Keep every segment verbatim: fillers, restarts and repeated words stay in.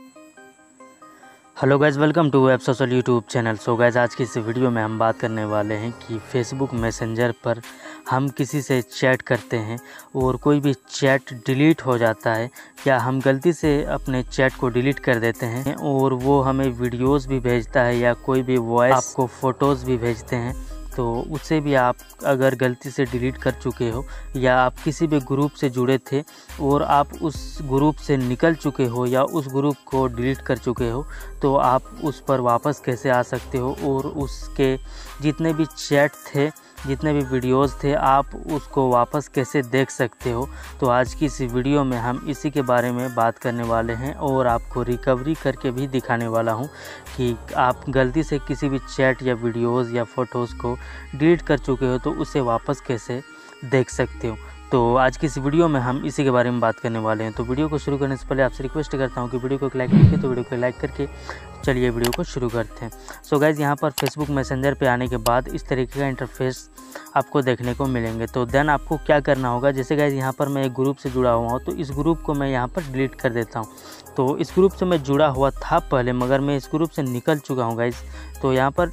Hello guys, welcome to web social YouTube channel. So guys, आज की इस video में हम बात करने वाले हैं कि फेसबुक मैसेंजर पर हम किसी से चैट करते हैं और कोई भी चैट डिलीट हो जाता है या हम गलती से अपने चैट को डिलीट कर देते हैं और वो हमें वीडियोस भी भेजता है या कोई भी वॉइस आपको फ़ोटोज़ भी भेजते हैं, तो उसे भी आप अगर गलती से डिलीट कर चुके हो या आप किसी भी ग्रुप से जुड़े थे और आप उस ग्रुप से निकल चुके हो या उस ग्रुप को डिलीट कर चुके हो, तो आप उस पर वापस कैसे आ सकते हो और उसके जितने भी चैट थे, जितने भी वीडियोस थे, आप उसको वापस कैसे देख सकते हो। तो आज की इस वीडियो में हम इसी के बारे में बात करने वाले हैं और आपको रिकवरी करके भी दिखाने वाला हूं कि आप गलती से किसी भी चैट या वीडियोस या फ़ोटोज़ को डिलीट कर चुके हो तो उसे वापस कैसे देख सकते हो। तो आज की इस वीडियो में हम इसी के बारे में बात करने वाले हैं। तो वीडियो को शुरू करने से पहले आपसे रिक्वेस्ट करता हूं कि वीडियो को एक लाइक कीजिए। तो वीडियो को लाइक करके चलिए वीडियो को शुरू करते हैं। सो गाइज़, यहाँ पर फेसबुक मैसेंजर पे आने के बाद इस तरीके का इंटरफेस आपको देखने को मिलेंगे। तो देन आपको क्या करना होगा, जैसे गाइज़ यहाँ पर मैं एक ग्रुप से जुड़ा हुआ हूँ तो इस ग्रुप को मैं यहाँ पर डिलीट कर देता हूँ। तो इस ग्रुप से मैं जुड़ा हुआ था पहले, मगर मैं इस ग्रुप से निकल चुका हूँ गाइज़। तो यहाँ पर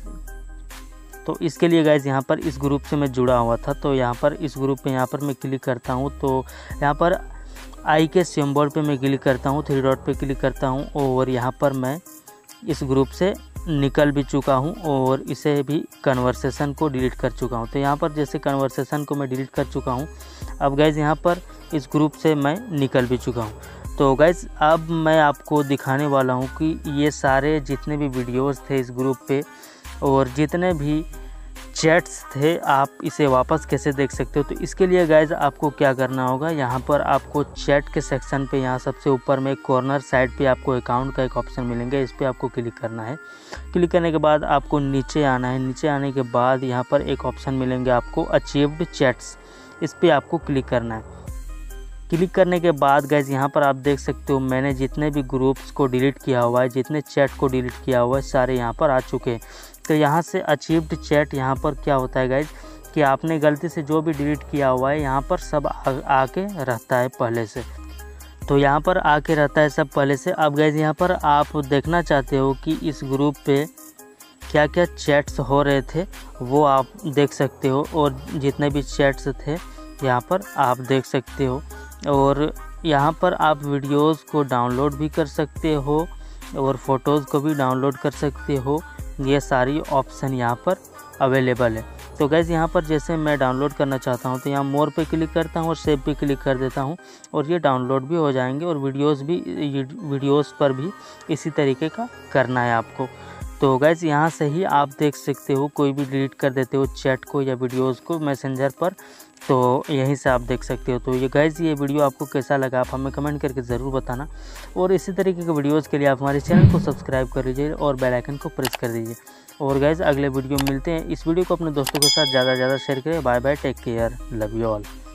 तो इसके लिए गाइज़ यहाँ पर इस ग्रुप से मैं जुड़ा हुआ था, तो यहाँ पर इस ग्रुप पे यहाँ पर मैं क्लिक करता हूँ। तो यहाँ पर आई के सिंबल पे मैं क्लिक करता हूँ, थ्री डॉट पे क्लिक करता हूँ और यहाँ पर मैं इस ग्रुप से निकल भी चुका हूँ और इसे भी कन्वर्सेशन को डिलीट कर चुका हूँ। तो यहाँ पर जैसे कन्वर्सेशन को मैं डिलीट कर चुका हूँ, अब गाइज़ यहाँ पर इस ग्रुप से मैं निकल भी चुका हूँ। तो गाइज़ अब मैं आपको दिखाने वाला हूँ कि ये सारे जितने भी वीडियोज़ थे इस ग्रुप पे और जितने भी चैट्स थे, आप इसे वापस कैसे देख सकते हो। तो इसके लिए गाइज़ आपको क्या करना होगा, यहाँ पर आपको चैट के सेक्शन पे यहाँ सबसे ऊपर में कॉर्नर साइड पे आपको अकाउंट का एक ऑप्शन मिलेंगे, इस पर आपको क्लिक करना है। क्लिक करने के बाद आपको नीचे आना है। नीचे आने के बाद यहाँ पर एक ऑप्शन मिलेंगे आपको अचीव्ड चैट्स, इस पर आपको क्लिक करना है। क्लिक करने के बाद गाइज़ यहाँ पर आप देख सकते हो मैंने जितने भी ग्रुप्स को डिलीट किया हुआ है, जितने चैट को डिलीट किया हुआ है, सारे यहाँ पर आ चुके हैं। तो यहाँ से अचीव्ड चैट यहाँ पर क्या होता है गाइज़ कि आपने गलती से जो भी डिलीट किया हुआ है यहाँ पर सब आके रहता है पहले से। तो यहाँ पर आके रहता है सब पहले से। अब गाइज़ यहाँ पर आप देखना चाहते हो कि इस ग्रुप पे क्या क्या चैट्स हो रहे थे वो आप देख सकते हो और जितने भी चैट्स थे यहाँ पर आप देख सकते हो और यहाँ पर आप वीडियोस को डाउनलोड भी कर सकते हो और फ़ोटोज़ को भी डाउनलोड कर सकते हो। ये सारी ऑप्शन यहाँ पर अवेलेबल है। तो गाइज़ यहाँ पर जैसे मैं डाउनलोड करना चाहता हूँ तो यहाँ मोर पे क्लिक करता हूँ और सेव पे क्लिक कर देता हूँ और ये डाउनलोड भी हो जाएंगे और वीडियोस भी वीडियोस पर भी इसी तरीके का करना है आपको। तो गाइज़ यहाँ से ही आप देख सकते हो, कोई भी डिलीट कर देते हो चैट को या वीडियोस को मैसेंजर पर, तो यहीं से आप देख सकते हो। तो ये गाइज़ ये वीडियो आपको कैसा लगा आप हमें कमेंट करके ज़रूर बताना और इसी तरीके के वीडियोस के लिए आप हमारे चैनल को सब्सक्राइब कर लीजिए और बेल आइकन को प्रेस कर दीजिए। और गाइज़ अगले वीडियो में मिलते हैं। इस वीडियो को अपने दोस्तों के साथ ज़्यादा से ज़्यादा शेयर करें। Bye bye, take care, love you all.